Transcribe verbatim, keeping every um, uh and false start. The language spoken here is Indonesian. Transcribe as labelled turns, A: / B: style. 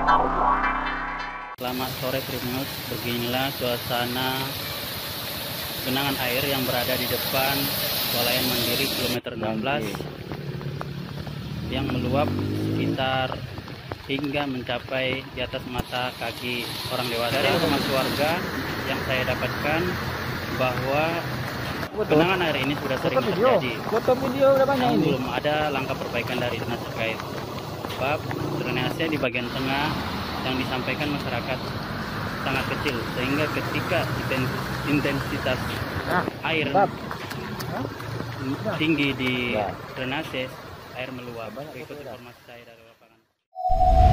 A: Selamat sore Primus, beginilah suasana genangan air yang berada di depan Swalayan Mandiri kilometer enam belas yang meluap sekitar hingga mencapai di atas mata kaki orang dewasa. Dari informasi warga yang saya dapatkan bahwa genangan air ini sudah sering terjadi.
B: Foto video udah banyak ini.
A: Belum ada langkah perbaikan dari dinas terkait. Sebab drainase di bagian tengah yang disampaikan masyarakat sangat kecil, sehingga ketika intensitas air tinggi di drainase, air meluap. Berikut informasi saya dari lapangan.